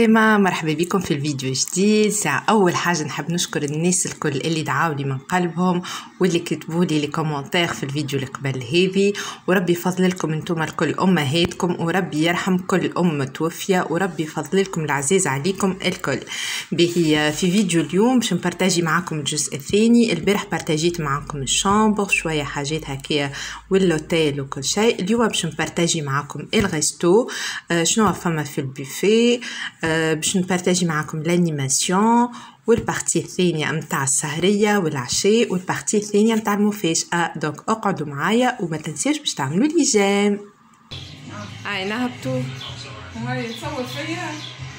السلامة، مرحبا بكم في الفيديو جديد. أول حاجة نحب نشكر الناس الكل اللي دعاولي من قلبهم واللي كتبوا لي كومنتير في الفيديو اللي قبل هذه، وربي يفضل لكم انتم الكل امهاتكم، وربي يرحم كل ام توفيه، وربي يفضل لكم العزيز عليكم الكل. به في فيديو اليوم باش نبارطاجي معكم الجزء الثاني. البارح بارطاجيت معكم الشامبر شويه حاجات هكايا واللوتيل وكل شيء. اليوم باش نبارطاجي معكم الغيستو، شنو فما في البوفيه، باش نبارطاجي معكم الانيماسيون والبارتي الثانية متاع السهرية والعشاء والبارتي الثانية متاع المفاجأة. دونك اقعدوا معايا وما تنساوش باش تعملوا لي جيم. هاي نهبطوا، هاي تصور فيا.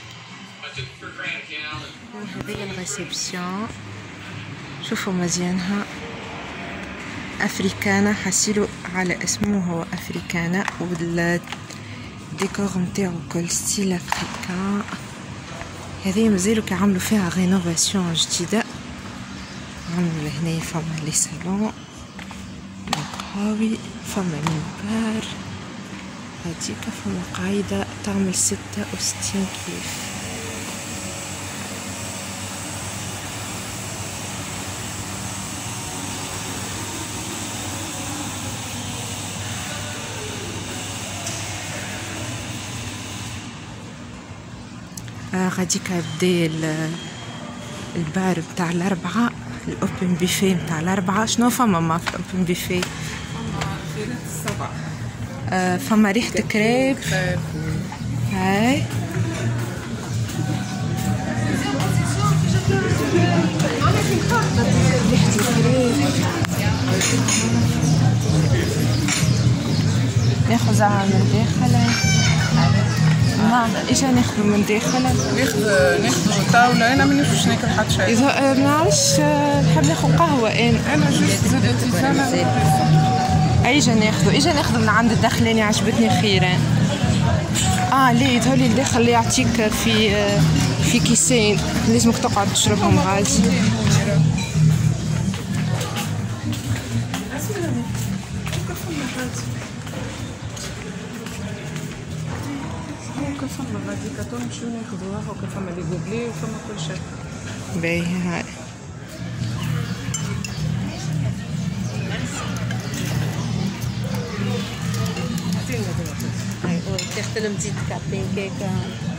هذه الريسبسيون، شوفوا مزيانها افريكانا، حسيلو على اسمه هو افريكانا، والديكور متاعو كل ستيل افريكان. هذه مازالوا كيعملوا فيها رينوفاسيون جديده، عملوا لهنا فما لي صالون هاوي، فما منبر هاديكا، فما قاعده تعمل 66 كيف. غاديكا بدا البار بتاع الأربعة، الأوبن بيفي بتاع الأربعة. شنو فما ما في الأوبن بيفي؟ فما خيرات السبع، فما ريحة كريب. هاي ريحة الكريب. ناخذها من داخل. نعم، ايش ناخذ من داخل؟ ناخذ طاولة. أنا مانيش ناكل حتى شيء. إذا ما نعرفش، نحب ناخذ قهوة. أنا جوست زادة تيفانا. ايجا ناخذ من عند الداخلاني، عجبتني خيرا. ليه يظهرلي الداخل اللي يعطيك في كيسين، لازمك تقعد تشربهم غازي. فما غاديكا نمشيو ناخذوها، هاكا فما لي غوبلي وفما كل شيء. باهي هاي تختلم زيت كابين كيكه.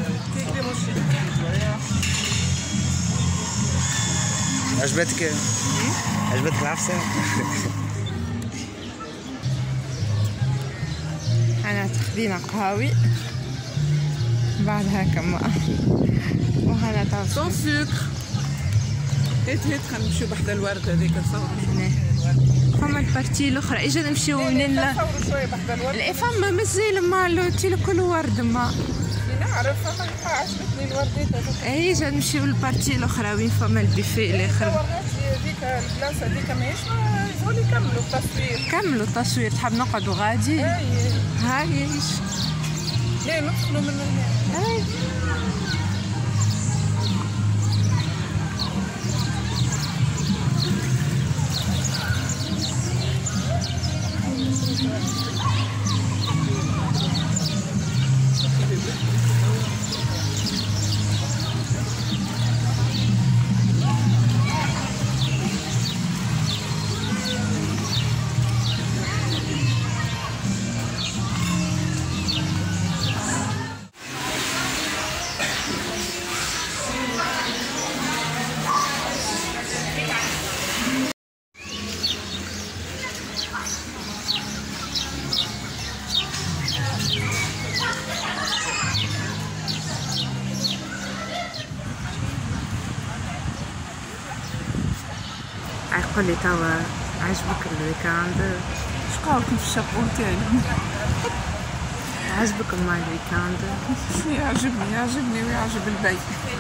عجبتك العفسه؟ انا تخدينا قهاوي بعدها كما وهنا تاع سون سكر. هات خلينا نمشيو بحدا الورد هذيك نصوروا. فما البارتي الاخرى اجا نمشيو منين؟ نصوروا شويه بحدا الورد. لا فما مازال مع لوتيل كل ورد ما نعرف. فما عجبتني الوردات هذوك. اجا نمشيو للبارتي الاخرى وين فما البوفيه الاخر. هذيك البلاصه هذيك ماهيش يقولوا يكملوا التصوير. كملوا التصوير. تحب نقعدوا غادي؟ هاي لا ندخلوا من هنا. هاي قول لي توا، عجبك الويكاند؟ اش قالكم في الشابو تاعي؟ عجبك مع الويكاند؟ يعجبني ويعجب البيت.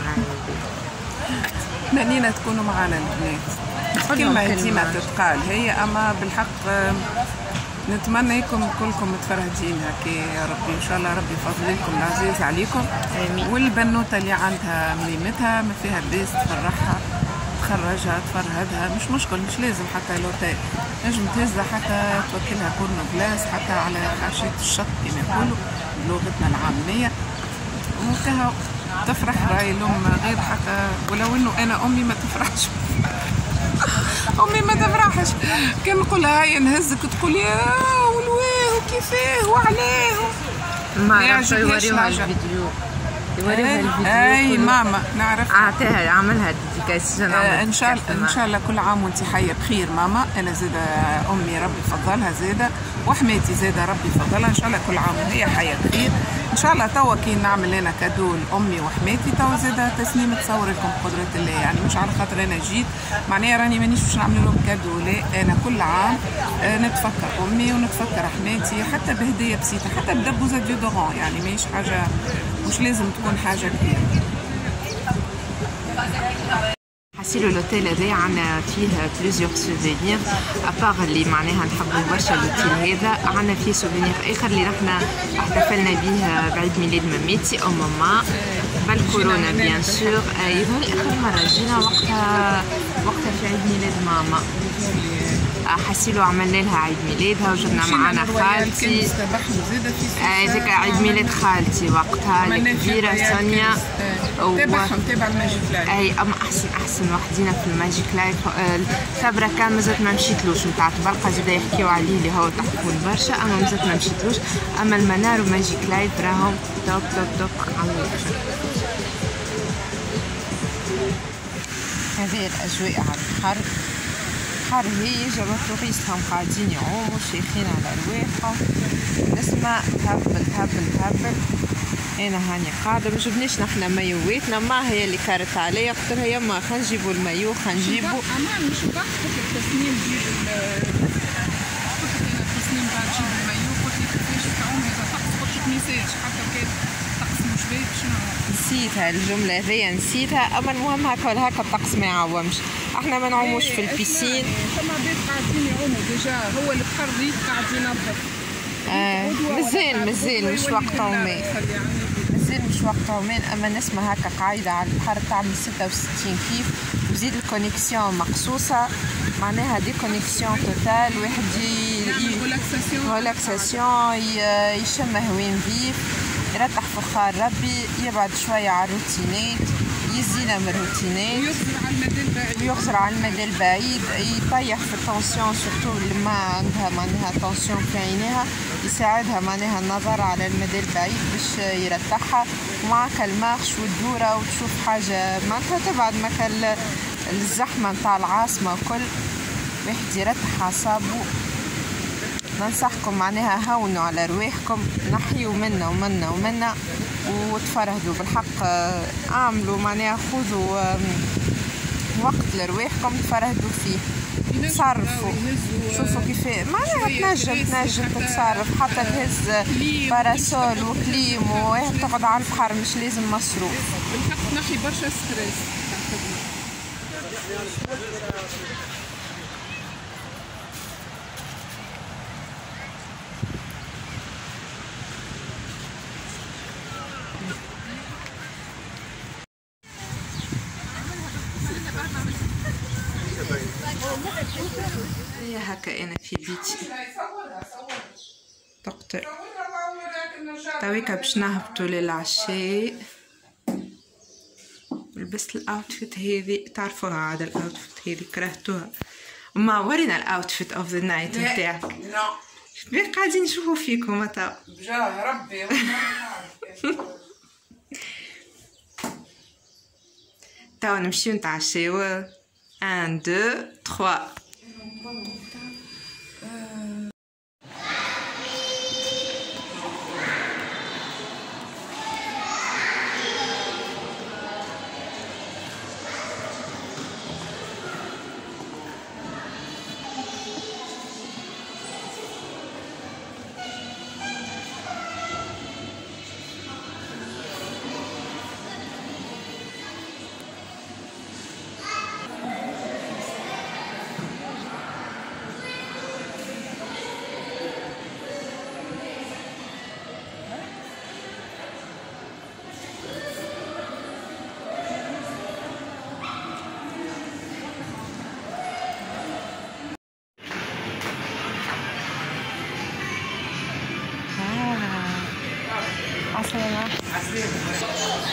تمنينا تكونوا معنا البنات. كلمة ديما تتقال هي، اما بالحق نتمنىكم كلكم متفرهدين هكا يا ربي. ان شاء الله ربي يفضل لكم العزيز عليكم. امين. والبنوته اللي عندها مليمتها ما فيها باس تفرحها، تخرجها تفرهدها، مش مشكل، مش لازم حتى لوتيل، نجم تهزها حتى توكلها كورنو بلاس حتى على حاشية الشط كما يقولوا بلغتنا العامية. وكها تفرح راي الأم غير حتى ولو إنه أنا أمي ما تفرحش. أمي ما تفرحش، كان نقولها هيا نهزك تقول يا ولويه وكيفاه وعلاه. ما يعجبهاش الفيديو، يوريها الفيديو. اي ماما نعرف، اعطيها عملها ديديكاس. ان شاء الله كل عام وانت حيه بخير ماما. انا زاده امي ربي يفضلها زاده، وحماتي زاده ربي يفضلها. ان شاء الله كل عام وهي حيه بخير ان شاء الله. توا كي نعمل انا كادو لامي وحماتي توا زاده تسنيم تصور لكم بقدره الله، يعني مش على خاطر انا جيت معناها راني مانيش باش نعمل لهم كادو، لا انا كل عام نتفكر امي ونتفكر حماتي حتى بهديه بسيطه، حتى بدبوزه ديودورون، يعني ماهيش حاجه، مش لازم تكون حاجه كبيره. حسيلو لوتيل هذا عندنا فيه بليزيور سوفينير، ابار اللي معناها نحبوا برشا اللوتيل هذا، عندنا فيه سوفينير اخر اللي نحنا احتفلنا به بعيد ميلاد مامتي او ماما قبل كورونا بيان سور. يظهر اخر مره جينا وقتها في عيد ميلاد ماما. حسيلو عملنا لها عيد ميلادها وجبنا معنا خالتي. هذاك عيد ميلاد خالتي وقتها الكبيرة سونيا. تابع الماجيك لايف. اي اما احسن وحدينا في الماجيك لايف. ثبرة كان مازالت ما مشيتلوش نتاع تبرقة زادا يحكيو عليه اللي هو تحفون برشا، اما مازالت ما مشيتلوش. اما المنار وماجيك لايف راهم توب توب توب على الاخر. هذه الاجواء على البحر. البحر هي جابت التوريست هم قاعدين يعوموا شيخين على رواحهم، نسمع تهبل. انا هاني قاعده ما جبنيش نحنا مايواتنا، ما هي اللي كارت عليا قلت لها يما خلينا نجيبوا المايو خلينا نجيبوا. امان مش وقت قلت لك تسنيم تجيب التصميم بعد تجيب المايو، قلت لك كيفاش تعوم هذا طقس، قلت لك ميساج حتى كان طقس مش باهي شنو. نسيتها الجمله هذيا نسيتها، اما المهم هكا الطقس ما يعومش، احنا ما نعوموش في البيسين. ثم عباد قاعدين يعوموا ديجا، هو البحر ريت قاعد ينظف. مازال مش وقتهم مش وقتهم، اما نسمة هكا قاعدة على البحر تعمل 66 كيف، وزيد الكونيكسيون مقصوصة، معناها دي كونيكسيون توتال، واحد ريلاكساسيون يشم هوا نظيف، يرتاح فخار ربي، يبعد شوية على الروتينات، يزينا من الروتينات ويغزر على المدى البعيد، يطيح في التنسيون سورتو اللي ما عندها معناها تنسيون في عينيها، يساعدها معناها النظر على المدى البعيد باش يرتاحها، ومعك المارش والدورة وتشوف حاجة معناتها تبعد مكان الزحمة نتاع العاصمة وكل، واحد يرتاح أعصابه. ننصحكم معناها هونوا على رواحكم، نحيوا منا وتفرهدوا بالحق، اعملوا معناها خذوا وقت لرواحكم تفرهدوا فيه، تصرفوا شوفوا كيف معناها تنجم تتصرف، حتى تهز باراسول وكليم وتقعد على البحر، مش لازم مصروف. بالحق نحي برشا ستريس. هي هكا انا في بيتي دكتور تويكا باش نهبطوا للعشاء. لبست الاوتفيت هذه، تعرفوها عاد الاوتفيت هذه كرهتوها، ما ورينا الاوتفيت اوف ذا نايت نتاعك. لا قاعدين نشوفوا فيكم تا بجاه ربي. توا نمشيو نتعشاو. 1 2 3.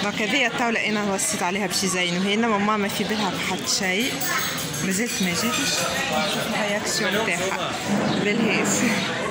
دونك هذه الطاولة أنا وصيت عليها باش يزينوا هنا، ماما ما في بالها بحد شيء، مازالت ما جاتش. نشوف الرياكسيون تاعها بالهيس.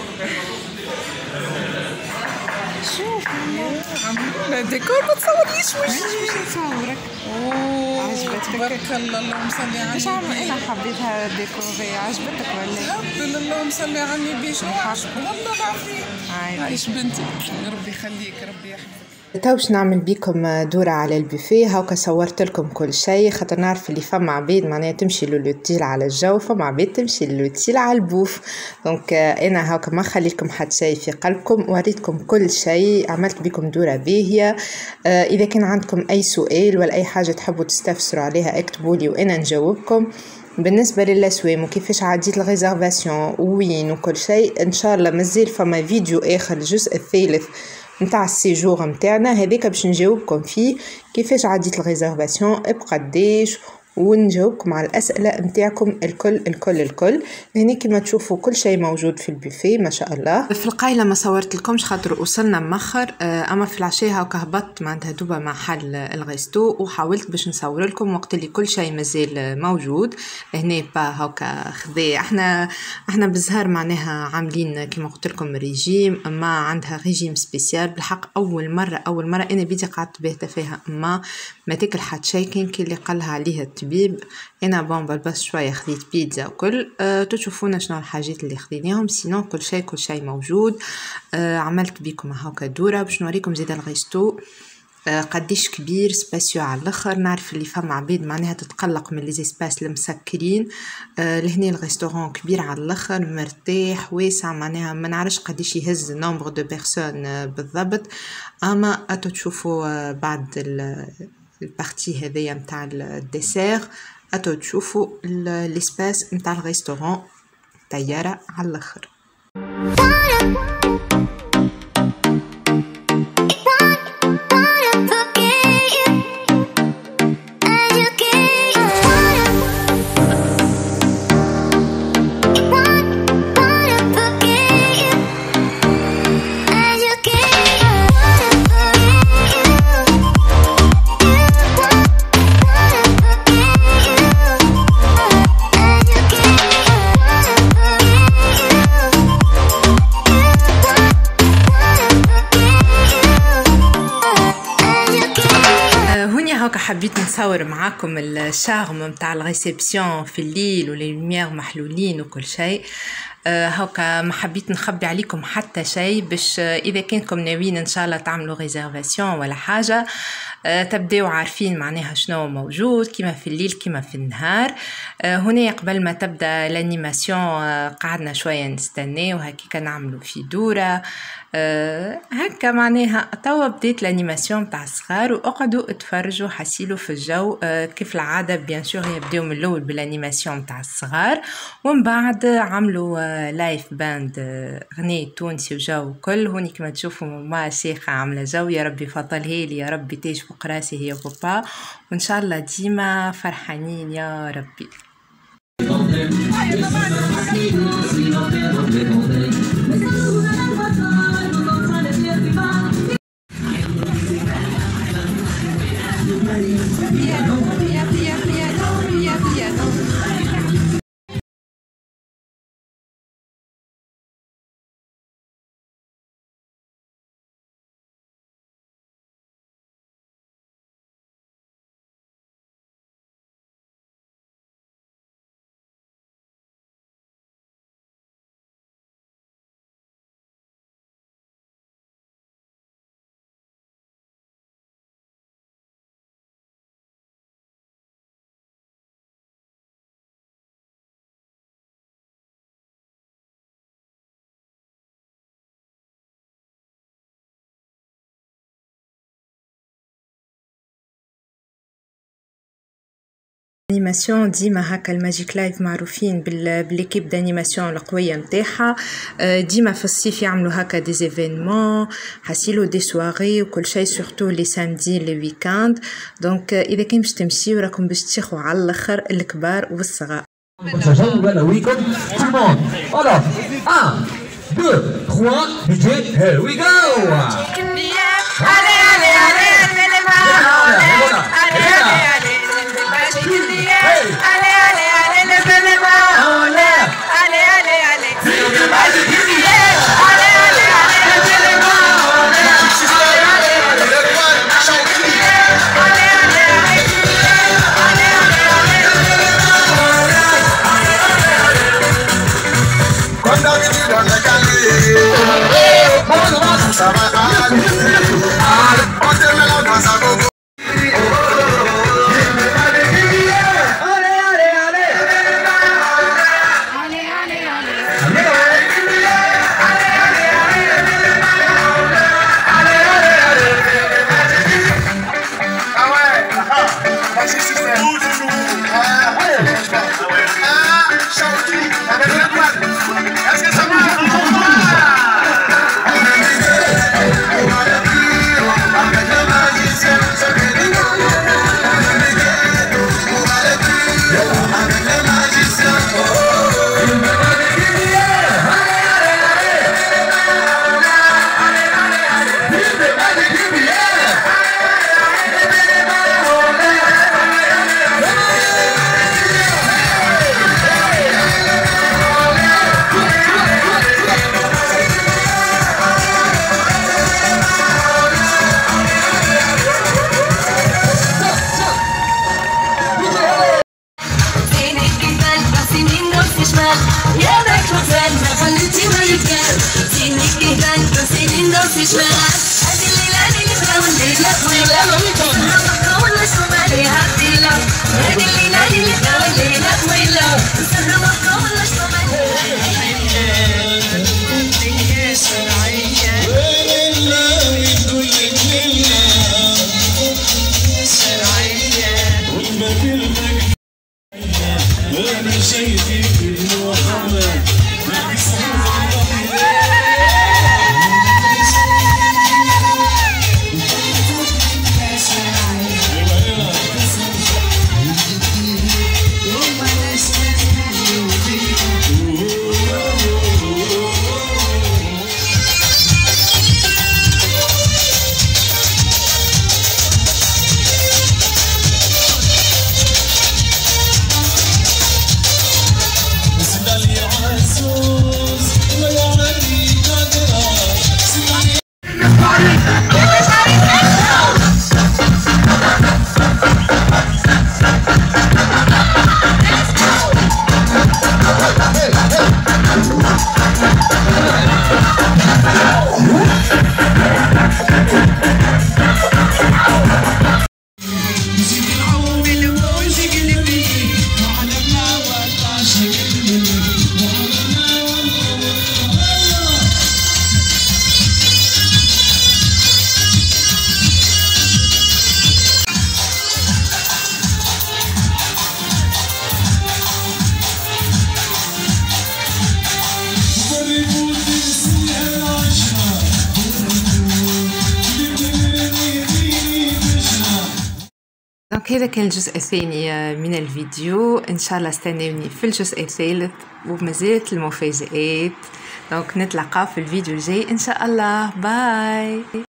شوف عملنا ديكور، ما تصوريش واش نصورك. عجبتك؟ تبارك الله، اللهم صل على باش انا حبيتها ديكوري. عجبتك ولا؟ اللهم صل على النبي. شنو والله العظيم. عايش بنتي، ربي يخليك، ربي يحفظك. تو باش نعمل بيكم دورة على البوفيه. هاكا صورت لكم كل شيء خاطر نعرف اللي فما عبيد معناها تمشي للوتيل على الجو، فما عبيد تمشي للوتيل على البوف. دونك انا هاكا ما خليتكم حد شيء في قلبكم، وريتكم كل شيء، عملت بيكم دورة باهية. اذا كان عندكم اي سؤال ولا اي حاجة تحبوا تستفسروا عليها اكتبوا لي وانا نجاوبكم. بالنسبه للاسوام وكيفاش عديت الريزرفاسيون وين وكل شيء، ان شاء الله مازال فما فيديو اخر الجزء الثالث نتاع السيجور نتاعنا هذيك باش نجاوبكم فيه كيفاش عديت الريزرفاسيون بقداش، ونجاوبكم على الاسئله نتاعكم الكل. هنا كما تشوفوا كل شيء موجود في البوفيه ما شاء الله. في القايله ما صورت لكمش خاطر وصلنا مأخر، اما في العشاء هاكا هبطت معناتها دوبا مع حل الغيستو وحاولت باش نصور لكم وقت اللي كل شيء مازال موجود. هنا با هاكا خذا احنا بالزهر معناها عاملين كما قلت لكم ريجيم، اما عندها ريجيم سبيسيال بالحق. اول مره انا بيدي قعدت باهته فيها، ما تاكل حد شيء كان اللي قالها عليها الطبيب. انا بس شويه خذيت بيتزا وكل تشوفونا شنو الحاجات اللي خذيناهم، سينو كل شيء موجود. عملت بيكم هاكا دوره باش نوريكم زيد الغيستو قديش كبير سباسيو على الاخر. نعرف اللي فما عبيد معناها تتقلق من لي زيسباس المسكرين، لهنا الريستورون كبير على الاخر، مرتاح واسع، معناها ما نعرفش قديش يهز نومبر دو بيرسون بالضبط. اما تشوفوا بعد البارتي هذيا نتاع الديسير تشوفوا الاسباس نتاع الريستورون طياره على الاخر. حبيت نصور معاكم الشارم متاع الريسبسيون في الليل ولي لوميير محلولين وكل شيء. هاكا ما حبيت نخبي عليكم حتى شيء باش اذا كنتم ناويين ان شاء الله تعملوا ريزرفاسيون ولا حاجه تبداو عارفين معناها شنو موجود كيما في الليل كيما في النهار. هنا قبل ما تبدا الانيماسيون قعدنا شويه نستنى وهكيك نعملوا في دوره هكا معناها توا بديت الانيماسيون تاع الصغار واقعدوا اتفرجوا حسيلوا في الجو. كيف العاده بيان سور يبداو من الاول بالانيماسيون تاع الصغار ومن بعد عملوا لايف باند غني تونسي وجو كل. هوني كما تشوفوا ماما شيخه عامله جو، يا ربي فضلها لي يا ربي تاج فوق راسي هي بابا، وان شاء الله ديما فرحانين يا ربي. انيماسيون ديما هكا الماجيك لايف معروفين بالليكيب دانيماسيون القويه نتاعها، ديما في الصيف يعملوا هكا دي ايفينمون حاسيلو دي سواري وكل شيء سورتو لي سامدي لي ويكاند. دونك اذا كان باش تمشيو راكم باش تشيخوا على الاخر الكبار والصغار. Allez, allez, allez, allez, allez, allez, allez, دونك هذا كان الجزء الثاني من الفيديو. ان شاء الله استنوني في الجزء الثالث ومازالت المفاجآت. دونك نتلاقى في الفيديو الجاي ان شاء الله. باي.